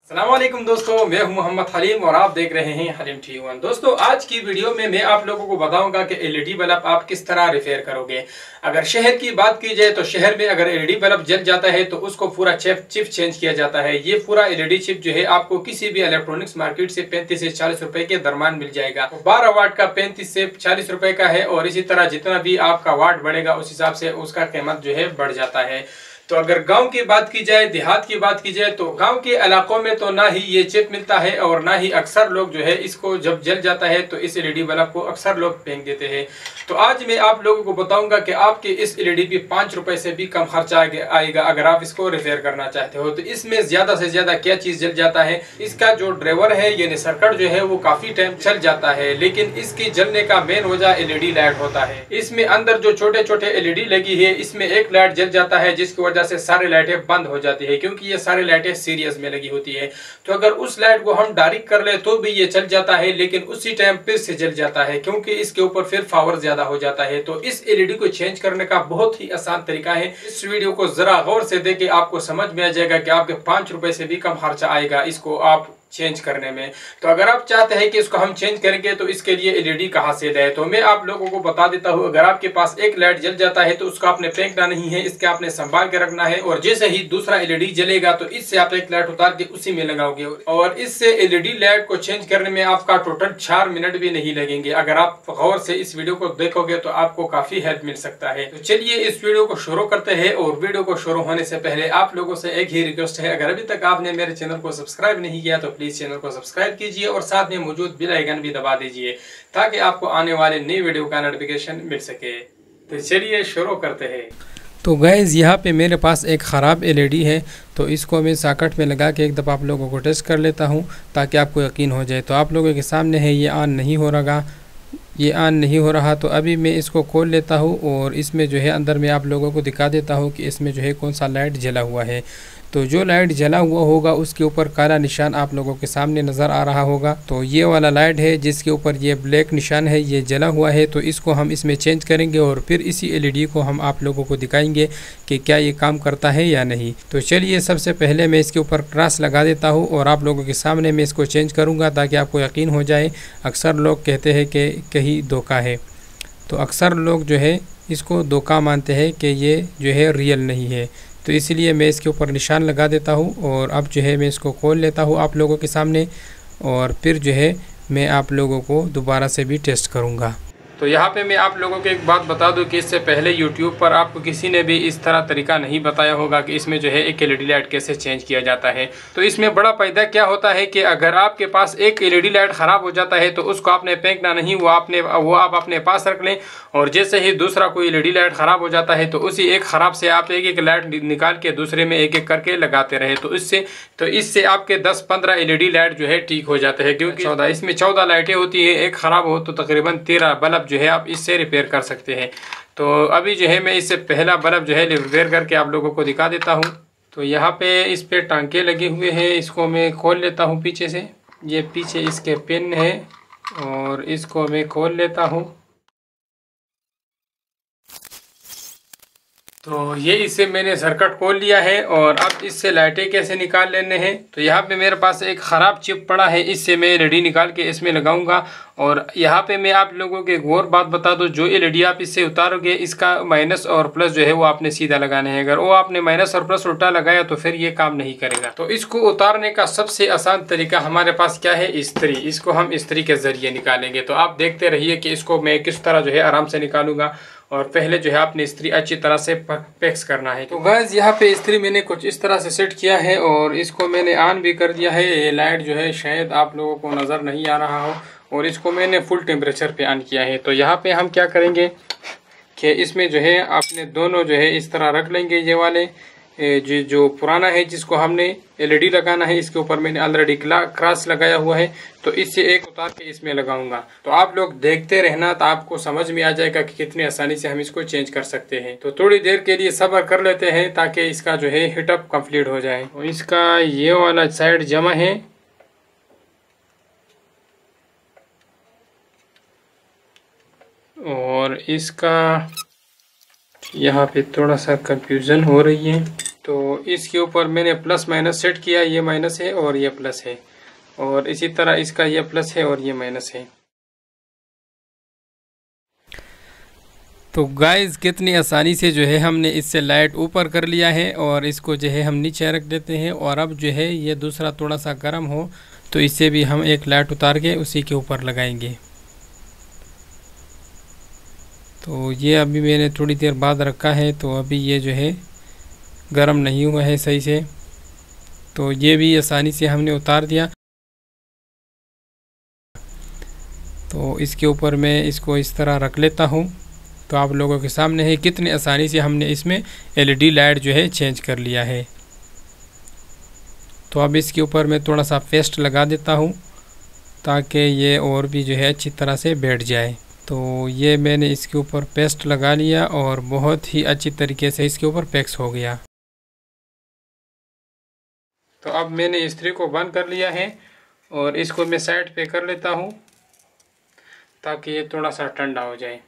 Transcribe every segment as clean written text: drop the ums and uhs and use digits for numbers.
अस्सलाम वालेकुम दोस्तों, मैं हूं मोहम्मद हलीम और आप देख रहे हैं हलीम T1। दोस्तों, आज की वीडियो में मैं आप लोगों को बताऊंगा कि एलईडी बल्ब आप किस तरह रिपेयर करोगे। अगर शहर की बात की जाए तो शहर में अगर एलईडी बल्ब जल जाता है तो उसको पूरा चिप चेंज किया जाता है। ये पूरा एलईडी चिप जो है आपको किसी भी इलेक्ट्रॉनिक्स मार्केट से 35 से 40 रुपए के दरम्यान मिल जाएगा। 12 वाट का 35 से 40 रुपए का है और इसी तरह जितना भी आपका वाट बढ़ेगा उस हिसाब से उसका कीमत जो है बढ़ जाता है। तो अगर गांव की बात की जाए, देहात की बात की जाए, तो गांव के इलाकों में तो ना ही ये चिप मिलता है और ना ही अक्सर लोग जो है इसको जब जल जाता है तो इस एलईडी बल्ब को अक्सर लोग फेंक देते हैं। तो आज मैं आप लोगों को बताऊंगा कि आपके इस एलईडी पे 5 रुपए से भी कम खर्चा आएगा अगर आप इसको रिपेयर करना चाहते हो। तो इसमें ज्यादा से ज्यादा क्या चीज जल जाता है, इसका जो ड्राइवर है यानी सर्किट जो है वो काफी टाइम चल जाता है, लेकिन इसकी जलने का मेन वजह एलईडी लाइट होता है। इसमें अंदर जो छोटे छोटे एलईडी लगी है इसमें एक लाइट जल जाता है जिसकी वजह से सारी लाइटें बंद हो जाती है, क्योंकि ये सारी लाइटें सीरीज में लगी होती है। तो अगर उस लाइट को हम डायरेक्ट कर ले तो भी ये चल जाता है, लेकिन उसी टाइम फिर से जल जाता है क्योंकि इसके ऊपर फिर पावर ज्यादा हो जाता है। तो इस एलईडी को चेंज करने का बहुत ही आसान तरीका है। इस वीडियो को जरा गौर से देखें, आपको समझ में आ जाएगा कि आपके 5 रुपए से भी कम खर्चा आएगा इसको आप चेंज करने में। तो अगर आप चाहते हैं कि इसको हम चेंज करेंगे तो इसके लिए एलईडी कहां से लाए, तो मैं आप लोगों को बता देता हूं। अगर आपके पास एक लाइट जल जाता है तो उसको आपने फेंकना नहीं है, इसके आपने संभाल के रखना है और जैसे ही दूसरा एलईडी जलेगा तो इससे आप एक लाइट उतार के उसी में लगाओगे और इससे एलईडी लाइट को चेंज करने में आपका टोटल 4 मिनट भी नहीं लगेंगे। अगर आप गौर से इस वीडियो को देखोगे तो आपको काफी हेल्प मिल सकता है। तो चलिए इस वीडियो को शुरू करते हैं। और वीडियो को शुरू होने से पहले आप लोगों से एक ही रिक्वेस्ट है, अगर अभी तक आपने मेरे चैनल को सब्सक्राइब नहीं किया तो प्लीज चैनल को सब्सक्राइब कीजिए और साथ में मौजूद बेल आइकन भी दबा दीजिए ताकि आपको आने वाले नई वीडियो का नोटिफिकेशन मिल सके। तो चलिए शुरू करते हैं। तो गैस यहाँ पे मेरे पास एक ख़राब एलईडी है, तो इसको मैं सॉकेट में लगा के एक दफ़ा आप लोगों को टेस्ट कर लेता हूँ ताकि आपको यकीन हो जाए। तो आप लोगों के सामने है, ये ऑन नहीं हो रहा, ये ऑन नहीं हो रहा। तो अभी मैं इसको खोल लेता हूँ और इसमें जो है अंदर में आप लोगों को दिखा देता हूँ कि इसमें जो है कौन सा लाइट जला हुआ है। तो जो लाइट जला हुआ होगा उसके ऊपर काला निशान आप लोगों के सामने नज़र आ रहा होगा। तो ये वाला लाइट है जिसके ऊपर ये ब्लैक निशान है, ये जला हुआ है। तो इसको हम इसमें चेंज करेंगे और फिर इसी एलईडी को हम आप लोगों को दिखाएंगे कि क्या ये काम करता है या नहीं। तो चलिए सबसे पहले मैं इसके ऊपर क्रॉस लगा देता हूँ और आप लोगों के सामने मैं इसको चेंज करूँगा ताकि आपको यकीन हो जाए। अक्सर लोग कहते हैं कि कहीं धोखा है, तो अक्सर लोग जो है इसको धोखा मानते हैं कि ये जो है रियल नहीं है। तो इसलिए मैं इसके ऊपर निशान लगा देता हूँ और अब जो है मैं इसको खोल लेता हूँ आप लोगों के सामने और फिर जो है मैं आप लोगों को दोबारा से भी टेस्ट करूँगा। तो यहाँ पे मैं आप लोगों को एक बात बता दूं कि इससे पहले YouTube पर आपको किसी ने भी इस तरह तरीका नहीं बताया होगा कि इसमें जो है एक एलईडी लाइट कैसे चेंज किया जाता है। तो इसमें बड़ा फायदा क्या होता है कि अगर आपके पास एक एलईडी लाइट ख़राब हो जाता है तो उसको आपने फेंकना नहीं, वो आप अपने पास रख लें और जैसे ही दूसरा कोई एलईडी लाइट ख़राब हो जाता है तो उसी एक ख़राब से आप एक एक लाइट निकाल के दूसरे में एक एक करके लगाते रहे। तो इससे आपके 10-15 एलईडी लाइट जो है ठीक हो जाते हैं, क्योंकि इसमें 14 लाइटें होती है। एक ख़राब हो तो तकरीबन 13 बल्ब जो है आप इससे रिपेयर कर सकते हैं। तो अभी जो है मैं इससे पहला बल्ब जो है रिपेयर करके आप लोगों को दिखा देता हूँ। तो यहाँ पे इस पे टांके लगे हुए हैं, इसको मैं खोल लेता हूँ पीछे से। ये पीछे इसके पिन है और इसको मैं खोल लेता हूँ। तो ये इससे मैंने सर्किट खोल लिया है और अब इससे लाइटें कैसे निकाल लेने हैं। तो यहाँ पे मेरे पास एक ख़राब चिप पड़ा है, इससे मैं एलईडी निकाल के इसमें लगाऊंगा। और यहाँ पे मैं आप लोगों को एक और बात बता दूं, जो एलईडी आप इससे उतारोगे इसका माइनस और प्लस जो है वो आपने सीधा लगाने हैं। अगर वो आपने माइनस और प्लस उल्टा लगाया तो फिर ये काम नहीं करेगा। तो इसको उतारने का सबसे आसान तरीका हमारे पास क्या है, इस्त्री। इसको हम इस्त्री के ज़रिए निकालेंगे। तो आप देखते रहिए कि इसको मैं किस तरह जो है आराम से निकालूंगा। और पहले जो है आपने इस्त्री अच्छी तरह से पैक्स करना है। तो गाइस यहाँ पे इस्त्री मैंने कुछ इस तरह से सेट किया है और इसको मैंने ऑन भी कर दिया है। ये लाइट जो है शायद आप लोगों को नज़र नहीं आ रहा हो और इसको मैंने फुल टेम्परेचर पे ऑन किया है। तो यहाँ पे हम क्या करेंगे कि इसमें जो है अपने दोनों जो है इस तरह रख लेंगे। ये वाले जो पुराना है जिसको हमने एलईडी लगाना है, इसके ऊपर मैंने ऑलरेडी क्रॉस लगाया हुआ है। तो इससे एक उतार के इसमें लगाऊंगा। तो आप लोग देखते रहना, तो आपको समझ में आ जाएगा कि कितनी आसानी से हम इसको चेंज कर सकते हैं। तो थोड़ी देर के लिए सब्र कर लेते हैं ताकि इसका जो है हीटअप कंप्लीट हो जाए। तो इसका ये वाला साइड जमा है और इसका यहाँ पे थोड़ा सा कंफ्यूजन हो रही है। तो इसके ऊपर मैंने प्लस माइनस सेट किया, ये माइनस है और ये प्लस है, और इसी तरह इसका ये प्लस है और ये माइनस है। तो गाइस कितनी आसानी से जो है हमने इससे लाइट ऊपर कर लिया है और इसको जो है हम नीचे रख देते हैं। और अब जो है ये दूसरा थोड़ा सा गर्म हो तो इससे भी हम एक लाइट उतार के उसी के ऊपर लगाएंगे। तो ये अभी मैंने थोड़ी देर बाद रखा है, तो अभी ये जो है गर्म नहीं हुआ है सही से, तो ये भी आसानी से हमने उतार दिया। तो इसके ऊपर मैं इसको इस तरह रख लेता हूँ। तो आप लोगों के सामने है कितनी आसानी से हमने इसमें एलईडी लाइट जो है चेंज कर लिया है। तो अब इसके ऊपर मैं थोड़ा सा पेस्ट लगा देता हूँ ताकि ये और भी जो है अच्छी तरह से बैठ जाए। तो ये मैंने इसके ऊपर पेस्ट लगा लिया और बहुत ही अच्छी तरीके से इसके ऊपर पैक्स हो गया। तो अब मैंने इस्त्री को बंद कर लिया है और इसको मैं साइड पे कर लेता हूँ ताकि ये थोड़ा सा ठंडा हो जाए।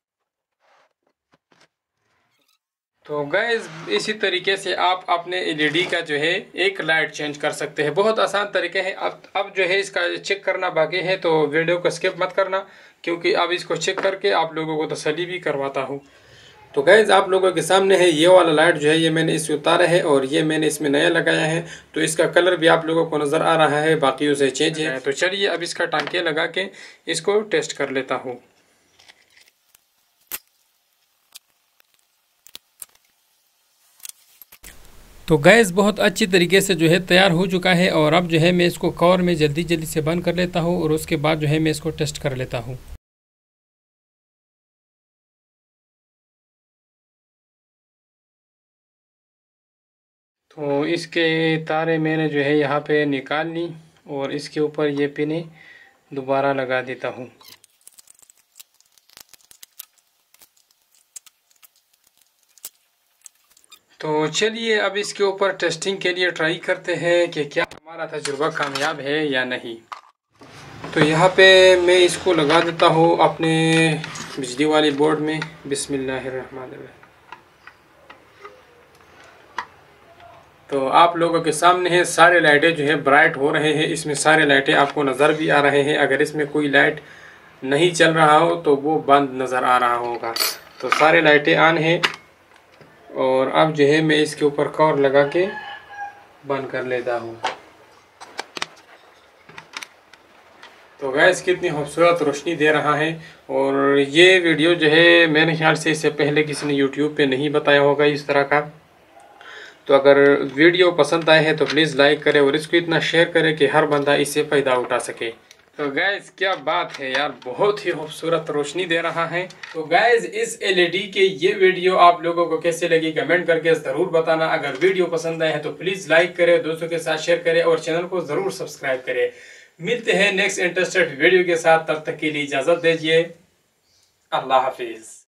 तो गाइस इसी तरीके से आप अपने एलईडी का जो है एक लाइट चेंज कर सकते हैं। बहुत आसान तरीके हैं। अब जो है इसका चेक करना बाकी है, तो वीडियो को स्किप मत करना, क्योंकि अब इसको चेक करके आप लोगों को तसल्ली भी करवाता हूँ। तो गाइस आप लोगों के सामने है ये वाला लाइट जो है ये मैंने इससे उतारा है और ये मैंने इसमें नया लगाया है। तो इसका कलर भी आप लोगों को नज़र आ रहा है, बाकी से चेंज है। तो चलिए अब इसका टांके लगा के इसको टेस्ट कर लेता हूँ। तो गैस बहुत अच्छी तरीके से जो है तैयार हो चुका है और अब जो है मैं इसको कवर में जल्दी जल्दी से बंद कर लेता हूँ और उसके बाद जो है मैं इसको टेस्ट कर लेता हूँ। तो इसके तारे मैंने जो है यहाँ पे निकाल ली और इसके ऊपर ये पिने दोबारा लगा देता हूँ। तो चलिए अब इसके ऊपर टेस्टिंग के लिए ट्राई करते हैं कि क्या हमारा तजुर्बा कामयाब है या नहीं। तो यहाँ पे मैं इसको लगा देता हूँ अपने बिजली वाले बोर्ड में। बिस्मिल्लाहिर्रहमानिर्रहीम। तो आप लोगों के सामने है सारे लाइटें जो है ब्राइट हो रहे हैं। इसमें सारे लाइटें आपको नज़र भी आ रहे हैं। अगर इसमें कोई लाइट नहीं चल रहा हो तो वो बंद नज़र आ रहा होगा। तो सारे लाइटें ऑन हैं और अब जो है मैं इसके ऊपर कवर लगा के बंद कर लेता हूँ। तो गैस कितनी खूबसूरत रोशनी दे रहा है। और ये वीडियो जो है मेरे ख्याल से इससे पहले किसी ने यूट्यूब पे नहीं बताया होगा इस तरह का। तो अगर वीडियो पसंद आए है तो प्लीज़ लाइक करें और इसको इतना शेयर करें कि हर बंदा इससे फ़ायदा उठा सके। तो गैस क्या बात है यार, बहुत ही खूबसूरत रोशनी दे रहा है। तो गैस इस एलईडी के ये वीडियो आप लोगों को कैसे लगी कमेंट करके ज़रूर बताना। अगर वीडियो पसंद आए है तो प्लीज़ लाइक करें, दोस्तों के साथ शेयर करें और चैनल को ज़रूर सब्सक्राइब करें। मिलते हैं नेक्स्ट इंटरेस्टेड वीडियो के साथ, तब तक के लिए इजाज़त दीजिए। अल्लाह हाफिज़।